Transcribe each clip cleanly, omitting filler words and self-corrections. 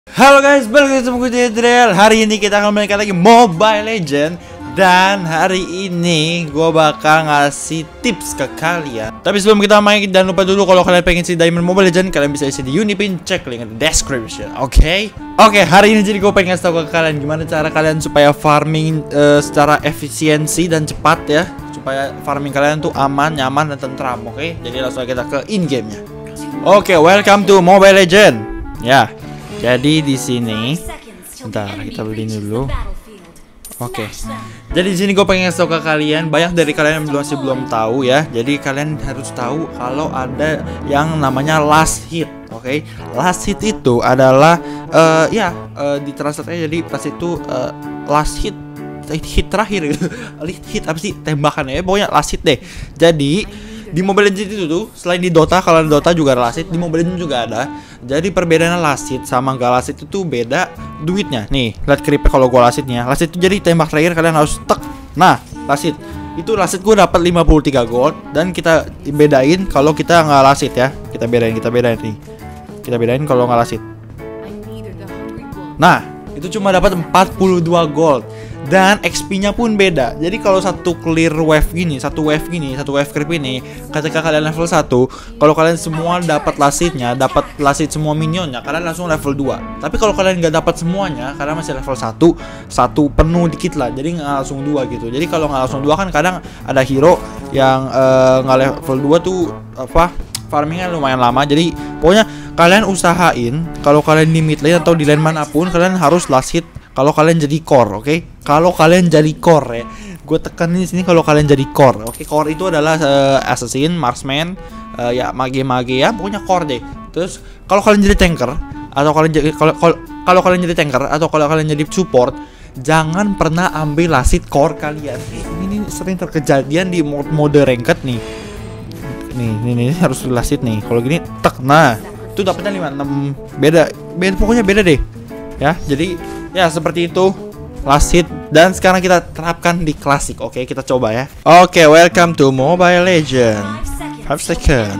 Halo guys, balik lagi sama gue Jedrel. Hari ini kita akan mainkan lagi Mobile Legend. Dan hari ini gue bakal ngasih tips ke kalian. Tapi sebelum kita main, jangan lupa dulu kalau kalian pengen si Diamond Mobile Legend, kalian bisa isi di Unipin, cek link di description. Oke, hari ini jadi gue pengen ngasih tau ke kalian gimana cara kalian supaya farming secara efisiensi dan cepat ya. Supaya farming kalian tuh aman, nyaman, dan tentram. Oke, jadi langsung kita ke in gamenya. Oke, welcome to Mobile Legend. Ya. Jadi di sini, bentar kita beli dulu. Oke. Jadi di sini gue pengen ngasih tau ke kalian, banyak dari kalian yang masih belum tahu ya. Jadi kalian harus tahu kalau ada yang namanya last hit. Oke, last hit itu adalah di translate jadi pas itu last hit terakhir gitu. Hit apa sih tembakannya ya, pokoknya last hit deh. Jadi di Mobile Legends itu tuh, selain di Dota, kalau di Dota juga ada last hit, di Mobile Legends juga ada. Jadi perbedaannya last hit sama gak last hit itu beda duitnya. Nih, lihat creepnya kalau gua last hitnya. Last hit itu jadi tembak terakhir kalian harus tek. Nah, last hit. Itu last hit gua dapat 53 gold dan kita bedain kalau kita nggak last hit ya. Kita bedain nih. Kita bedain kalau nggak last hit. Nah, itu cuma dapat 42 gold. Dan XP-nya pun beda. Jadi kalau satu clear wave gini, satu wave creep ini, ketika kalian level 1, kalau kalian semua dapat last hit-nya, dapat last hit semua minionnya, kalian langsung level 2. Tapi kalau kalian nggak dapat semuanya, karena masih level 1 penuh dikit lah. Jadi nggak langsung 2 gitu. Jadi kalau nggak langsung 2 kan kadang ada hero yang nggak level 2 tuh farmingnya lumayan lama. Jadi pokoknya kalian usahain kalau kalian di mid lane atau di lane manapun, kalian harus last hit. Kalau kalian jadi core, oke? Kalau kalian jadi core ya, gue tekan di sini kalau kalian jadi core, oke? Core itu adalah assassin, marksman, ya mage ya, pokoknya core deh. Terus kalau kalian jadi tanker atau kalian jadi kalau kalian jadi tanker atau kalau kalian jadi support, jangan pernah ambil last hit core kalian. Ini sering terkejadian di mode ranked nih. Nih harus last hit nih. Kalau gini tek, nah itu dapatnya 56. Beda pokoknya beda deh. Ya, jadi ya seperti itu last hit. Dan sekarang kita terapkan di klasik. Oke, kita coba ya. Oke, welcome to Mobile Legend. 5 second.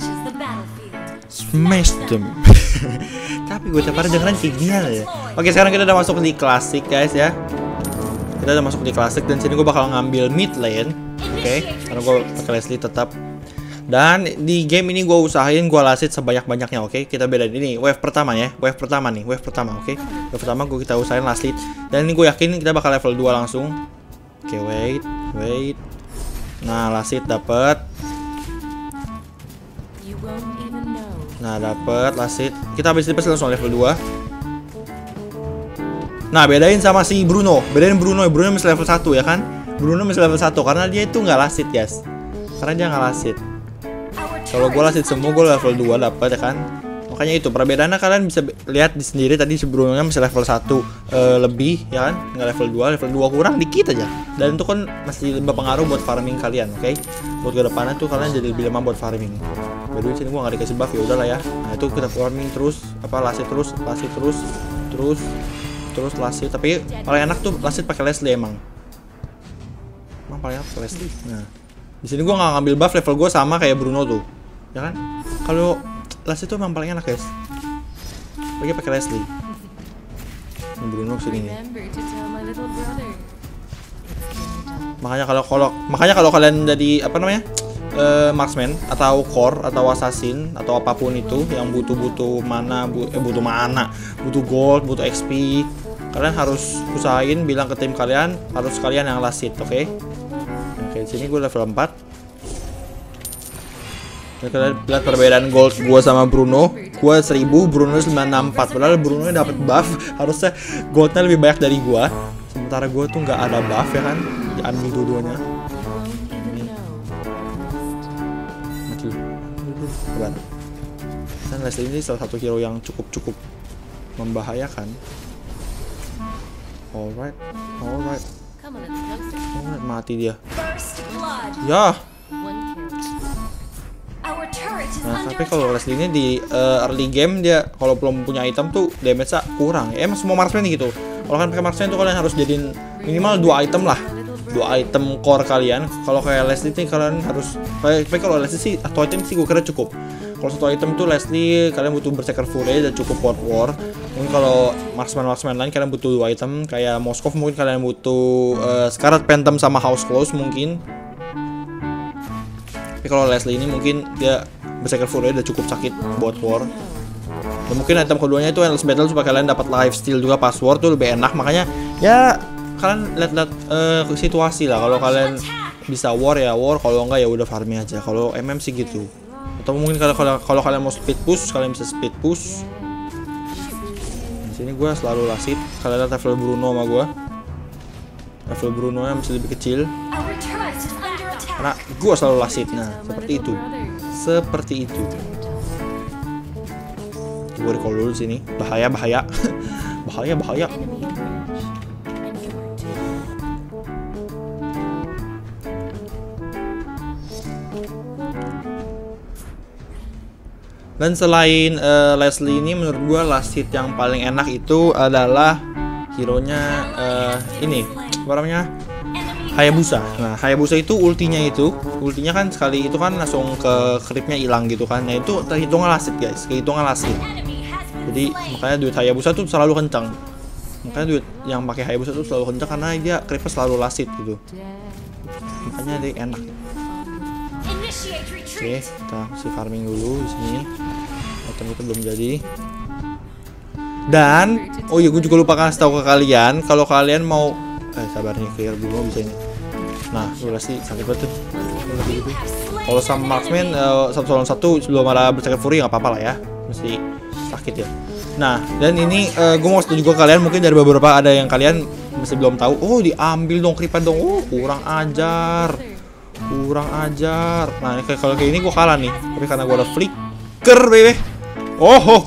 Smash them. Tapi gue tiap hari dengeran kayak gini ya. Oke, sekarang kita udah masuk di klasik guys ya. Kita udah masuk di klasik dan sini gue bakal ngambil mid lane. Oke, karena gue pakai Leslie tetap. Dan di game ini gue usahain gue last hit sebanyak-banyaknya, oke? Kita bedain ini wave pertama ya, wave pertama, oke? Wave pertama kita usahain last hit. Dan ini gue yakin kita bakal level 2 langsung. Oke, wait. Nah, last hit dapet. Nah, dapet last hit. Kita habis tipis langsung level 2. Nah, bedain sama si Bruno. Bruno masih level 1 ya kan? Bruno masih level 1 karena dia itu nggak last hit, guys. Karena dia nggak last hit. Kalau gue last hit semua, gue level 2 dapat ya kan. Makanya itu perbedaannya kalian bisa lihat di sendiri. Tadi sebelumnya masih level 1 lebih ya kan, nggak level 2 kurang dikit aja. Dan itu kan masih berpengaruh buat farming kalian, oke? Buat ke depannya tuh kalian jadi lebih lemah buat farming. Baru sini gue nggak dikasih buff, ya udahlah ya. Nah, itu kita farming terus, last hit terus last hit. Tapi paling enak tuh last hit pakai Leslie emang paling enak pakai Leslie. Nah, di sini gue nggak ngambil buff, level gue sama kayak Bruno tuh, ya kan? Kalau last itu emang paling enak guys. Lagi pakai Leslie. Ini Bruno sini nih. Makanya kalau kalian jadi marksman atau core atau assassin atau apapun itu yang butuh mana, butuh gold, butuh XP, kalian harus usahain bilang ke tim kalian harus kalian yang last hit, oke? Oke, sini gue level 4. Kalian lihat perbedaan gold gue sama Bruno. Gue 1000, Bruno 964. Padahal Bruno dapat buff, harusnya goldnya lebih banyak dari gue. Sementara gue tuh nggak ada buff ya kan, diambil dua-duanya. Mati. Hebat. Dan Leslie ini salah satu hero yang cukup membahayakan. Alright. Mati dia. Ya. Nah, tapi kalau Leslie ini di early game dia kalau belum punya item tuh damage-nya kurang. Ya, emang semua marksman gitu. Kalau kalian pakai marksman tuh kalian harus jadiin minimal 2 item lah. 2 item core kalian. Kalau kayak Leslie nih kalian harus kalau Leslie sih 1 item sih gue kira cukup. Kalau 1 item tuh Leslie kalian butuh berserker full dan cukup pot war. Mungkin kalau marksman lain kalian butuh 2 item, kayak Moskov mungkin kalian butuh Scarlet Phantom sama House Close mungkin. Tapi kalau Leslie ini mungkin dia Berserker Fury udah cukup sakit buat war. Dan mungkin item keduanya itu Endless Battle supaya kalian dapat life steal juga pas war tuh lebih enak. Makanya ya kalian lihat-lihat situasi lah. Kalau kalian bisa war ya war, kalau enggak ya udah farming aja. Kalau MM sih gitu. Atau mungkin kalau kalian mau speed push, kalian bisa speed push. Di sini gue selalu lasit. Kalian lihat level Bruno sama gue. Level Bruno nya masih lebih kecil. Karena gue selalu lasit. Nah, seperti itu. Seperti itu. Gue recall dulu sini. Bahaya. bahaya. Dan selain Leslie ini, menurut gue last hit yang paling enak itu adalah hero-nya ini, apa namanya, Hayabusa. Nah, Hayabusa itu ultinya kan sekali itu kan langsung ke creepnya hilang gitu kan. Nah, itu terhitungnya last hit guys, kehitungan last hit. Jadi makanya duit Hayabusa tuh selalu kencang. Makanya duit yang pakai Hayabusa tuh selalu kencang karena dia creepnya selalu last hit gitu. Makanya dia enak. Oke, kita si farming dulu di sini. Item itu belum jadi. Dan oh iya, gue juga lupa kasih tahu ke kalian kalau kalian mau sabar nih, clear dulu bisa ini. Nah, udah sih sakit banget tuh. Kalau sama marksman satu lawan satu sebelum ada Berserker Fury nggak apa-apa lah ya. Mesti sakit ya. Nah, dan ini gue mau kasih juga kalian, mungkin dari beberapa ada yang kalian masih belum tahu. Oh, diambil dong creepan dong. Oh, kurang ajar. Nah, kalau kayak ini gue kalah nih. Tapi karena gue ada flicker, bebe. Wow.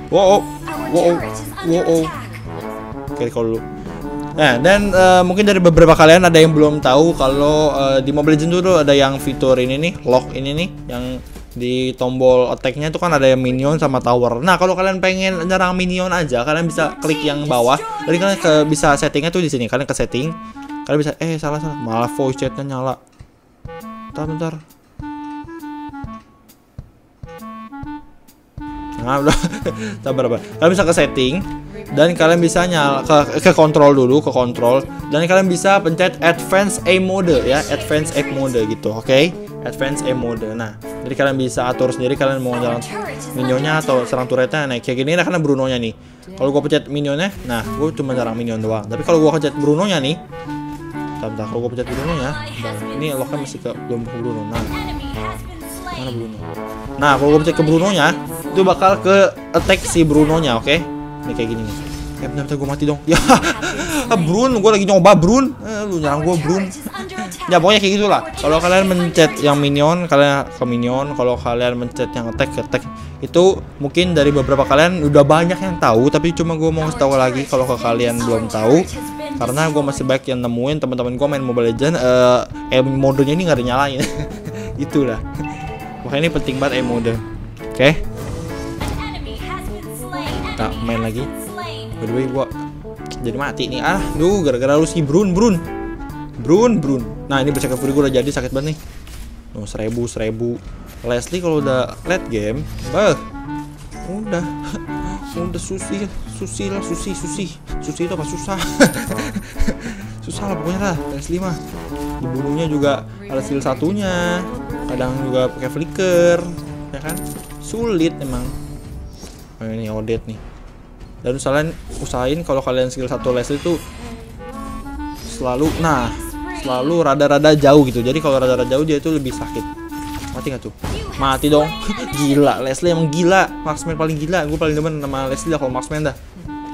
Oke, kalau dulu. Nah, dan mungkin dari beberapa kalian ada yang belum tahu kalau di Mobile Legends dulu ada yang fitur ini nih, lock ini nih, yang di tombol attack-nya itu kan ada yang minion sama tower. Nah, kalau kalian pengen nyerang minion aja, kalian bisa klik yang bawah. Jadi kalian bisa settingnya tuh di sini. Kalian ke setting, kalian bisa salah. Malah voice chat-nya nyala. Bentar. Nah, udah. Sabar. Kalian bisa ke setting dan kalian bisa nyala ke kontrol dulu, dan kalian bisa pencet advance aim mode ya, advance aim mode gitu. Oke? Advance aim mode. Nah, jadi kalian bisa atur sendiri kalian mau nyerang minionnya atau serang turretnya. Nah, kayak gini karena Bruno-nya nih. Kalau gua pencet minionnya, nah gua cuma nyerang minion doang. Tapi kalau gua pencet Bruno-nya nih, bentar, kalau gue pencet Bruno-nya, ini locknya masih belum ke Bruno. Nah, mana Bruno? Nah, kalau gue pencet ke Bruno-nya, itu bakal ke attack si Bruno-nya, oke? Ini kayak gini nih. Bentar, gue mati dong. Ya, Brun, gue lagi nyoba Brun. Lu nyerang gue Brun. Ya pokoknya kayak gitulah. Kalau kalian mencet yang minion, kalian ke minion. Kalau kalian mencet yang attack. Itu mungkin dari beberapa kalian udah banyak yang tahu, tapi cuma gue mau kasih tahu lagi kalau ke kalian belum tahu. Karena gue masih banyak yang nemuin teman-teman gue main Mobile Legends modenya ini nggak ada nyalain. Itulah. Makanya ini penting banget mode. Oke. Kita main lagi. By the way, gue jadi mati nih. Gara-gara lu si Brun. Nah, ini Berserker Fury gue udah jadi, sakit banget nih. 1000. Leslie kalau udah late game, udah susi itu apa susah. Susah lah pokoknya lah. Leslie mah dibunuhnya juga ada skill satunya, kadang juga pakai flicker, ya kan, sulit emang. Ini Odette nih. Dan usahain kalau kalian skill 1 Leslie itu selalu rada-rada jauh gitu. Jadi kalau rada-rada jauh dia itu lebih sakit. Mati gak tuh? Mati dong. Gila, Leslie emang gila. Marksman paling gila. Gue paling demen sama Leslie dah kalau marksman dah.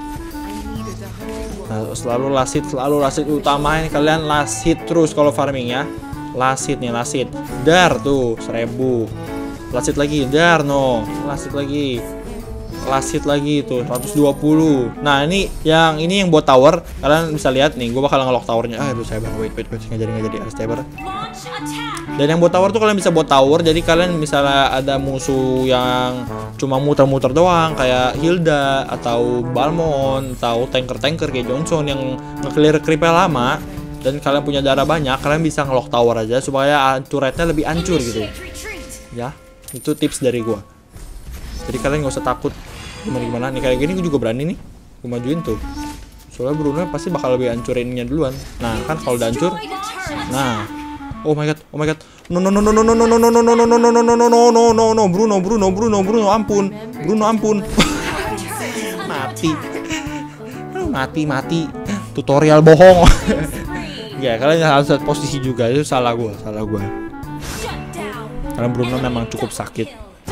Nah, selalu last hit utamain kalian last hit terus kalau farming ya. Last hit. Dar tuh 1000. Last hit lagi, dar no. Last hit lagi tuh 120. Nah, ini yang buat tower. Kalian bisa lihat nih, gue bakal nge-lock towernya. Aduh, sabar. Wait. Nggak jadi harus sabar. Dan yang buat tower tuh kalian bisa buat tower. Jadi kalian misalnya ada musuh yang cuma muter-muter doang kayak Hilda atau Balmond atau tanker kayak Johnson yang nge-clear creepnya lama dan kalian punya darah banyak, kalian bisa nge-lock tower aja supaya turretnya lebih hancur gitu. Ya, itu tips dari gua. Jadi kalian nggak usah takut Gimana nih, kayak gini gue juga berani nih. Gue majuin tuh. Soalnya Bruno pasti bakal lebih hancurinnya duluan. Nah kan kalau udah hancur. Nah. Oh my god. No, Bruno ampun. Mati. Tutorial bohong. Ya kalian harus lihat posisi juga, itu salah gua. Karena Bruno memang cukup sakit.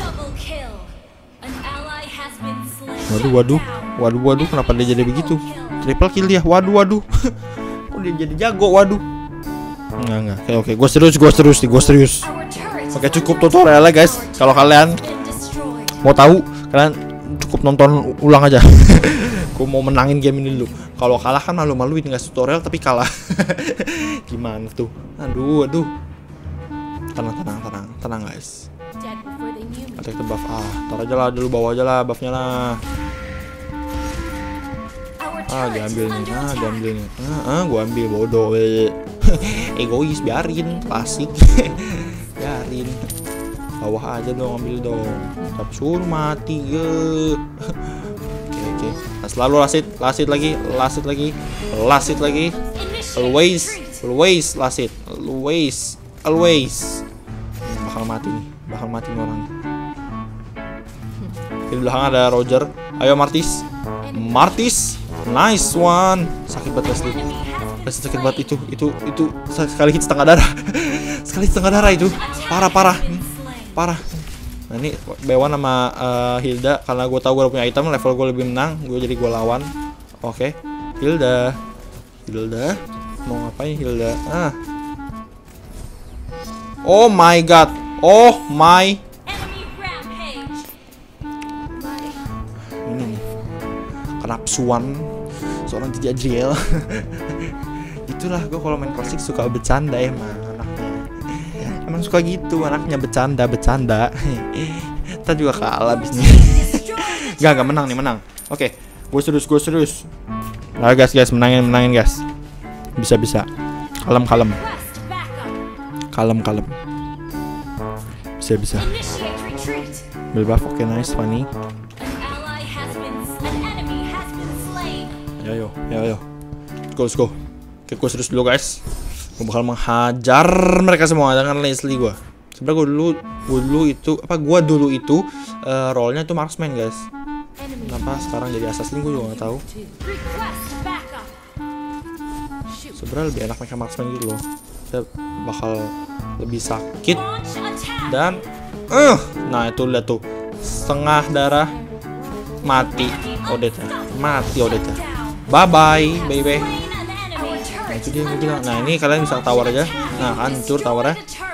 Waduh, kenapa dia jadi begitu? Triple kill dia, waduh. Kok dia jadi jago, waduh. Enggak. Oke, gua serius. Oke, cukup tutorialnya guys. Kalau kalian mau tahu, kalian cukup nonton ulang aja. Gue mau menangin game ini dulu. Kalau kalah kan malu-maluin, nggak tutorial tapi kalah. Gimana tuh? Aduh. Tenang guys. Attack the buff. Tar aja lah dulu, bawa aja lah buffnya lah. Diambil nih. Gua ambil, bodoh. Egois, biarin, klasik. Biarin. Bawah aja dong, ambil dong. Tapi suruh mati ya. Oke. Nah, selalu lasit lagi. Always lasit. Bakal mati nih orang. Di belakang ada Roger. Ayo Martis. Nice one. Sakit banget Leslie. Sakit banget itu sekali hit setengah darah itu. Parah. Nah ini B1 sama Hilda. Karena gue tahu gue udah punya item, level gue lebih menang, jadi gue lawan. Oke. Hilda mau ngapain Hilda? Oh my god. Ini nih kenapsuan seorang Jajriel. Itulah gue kalau main klasik suka bercanda emang suka gitu anaknya, bercanda. Kita juga kalah abisnya. Gak menang. Oke, gue serius. Nah guys, menangin guys. Bisa. Kalem. Bisa. Ambil buff, oke, nice, funny. Ayo. Let's go. Oke, gue serius dulu guys. Gue bakal menghajar mereka semua dengan Leslie gue. Sebenernya gue dulu itu role-nya itu marksman guys. Kenapa sekarang jadi assassin gue juga gak tahu. Sebenernya lebih enak mereka marksman gitu loh. Kita bakal lebih sakit. Dan nah itu lihat tuh, setengah darah mati Odette. Bye bye baby. Nah itu dia gue bilang. Nah ini kalian bisa tower aja. Nah hancur towernya.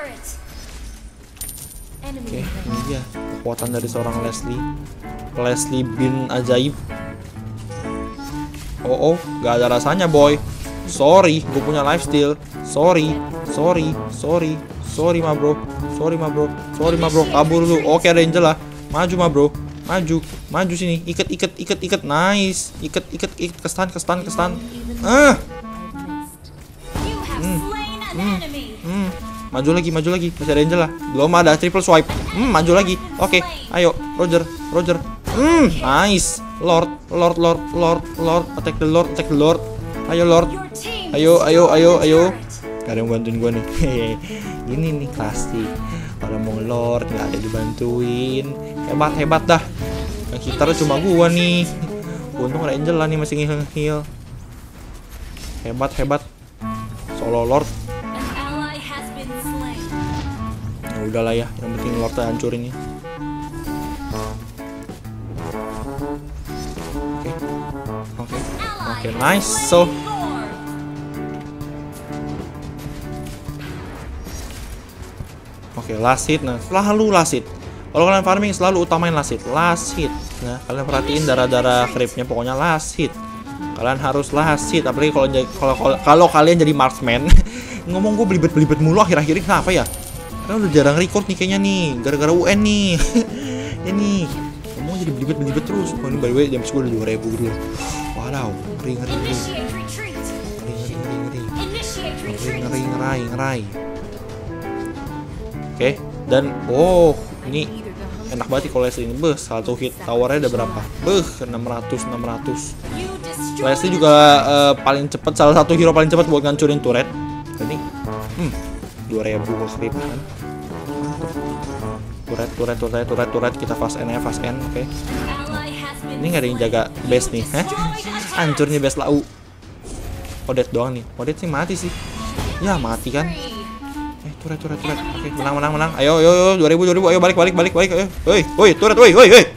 Oke, ini dia kekuatan dari seorang Leslie bin ajaib. Oh gak ada rasanya boy. Sorry, gue punya lifesteal. Sorry ma bro. Kabur lu. Oke, ada Angel lah. Maju ma bro. Maju sini. Ikat. Nice. Ikat ke stun. Maju lagi. Masih ada Angel lah. Belum ada triple swipe. Maju lagi. Oke, ayo Roger. Nice. Lord. Attack the Lord. Ayo Lord. Ayo. Gak ada yang bantuin gue nih. Ini nih klasik. Kalau mau Lord gak ada dibantuin. Hebat dah. Yang hitarnya cuma gue nih. Untung ada Angel lah nih masih heal. Hebat. Solo Lord. Ya udahlah ya. Yang penting Lordnya hancurin nih. Oke, nice. So oke, last hit. Nah, selalu last hit. Kalau kalian farming selalu utamain last hit. Nah, kalian perhatiin darah-darah creepnya pokoknya last hit. Kalian harus last hit. Apalagi kalau kalian jadi marksman. Ngomong gue belibet mulu akhir-akhir ini kenapa ya? Karena udah jarang record nih kayaknya nih. Gara-gara UN nih. Ini ngomong jadi belibet terus. Oh, ini by the way jam gue udah 2000 gitu. Wow, ngeri. Oke, dan ini Enak banget kalau Leslie ini. Beuh, satu hit towernya ada berapa? Beuh, 600. Leslie juga paling cepet, salah satu hero paling cepet buat ngancurin turret. Jadi 2000 creep kan. Turret kita fast end, oke. Ini nggak ada yang jaga base nih, hancur nih base lau. Odet doang nih, Odet sih mati sih. Ya mati kan. Turret. Oke, menang. Ayo 2000. Ayo balik. Ayo. Woi, turret, woi.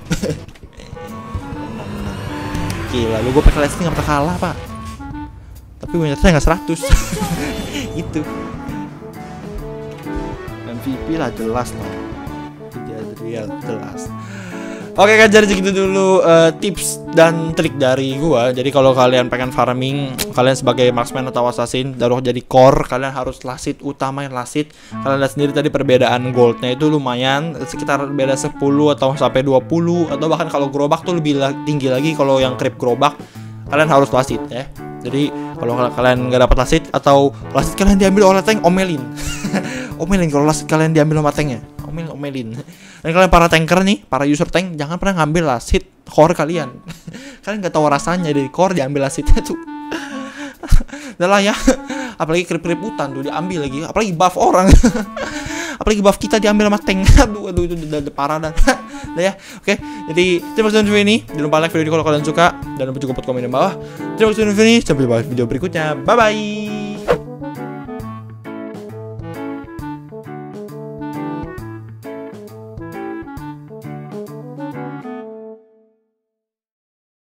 Gila, lu gue pakai Leslie nggak pernah kalah, Pak. Tapi winnernya nggak 100. Itu. MVP lah jelas lah. Jelas. Oke kan, jadi segitu dulu tips dan trik dari gua. Jadi kalau kalian pengen farming, kalian sebagai marksman atau assassin daruh jadi core, kalian harus lasit, utamain lasit. Kalian lihat sendiri tadi perbedaan goldnya itu lumayan, sekitar beda 10 atau sampai 20, atau bahkan kalau gerobak tuh lebih tinggi lagi. Kalau yang creep gerobak kalian harus lasit ya. Jadi kalau kalian nggak dapat lasit atau lasit kalian diambil oleh tank, omelin. Omelin kalau lasit kalian diambil sama tanknya. Omelin. Dan kalian para tanker nih, para user tank, jangan pernah ngambil lasit core kalian. Kalian nggak tahu rasanya dari core diambil lasitnya tuh. Udah lah ya. Apalagi creep hutan tuh diambil lagi. Apalagi buff orang. Apalagi buff kita diambil sama tank. Aduh itu udah parah dah. Udah ya. Oke. Jadi terima kasih video ini. Jangan lupa like video ini kalau kalian suka, dan lupa juga buat komen di bawah. Terima kasih video ini. Sampai jumpa di video berikutnya. Bye bye.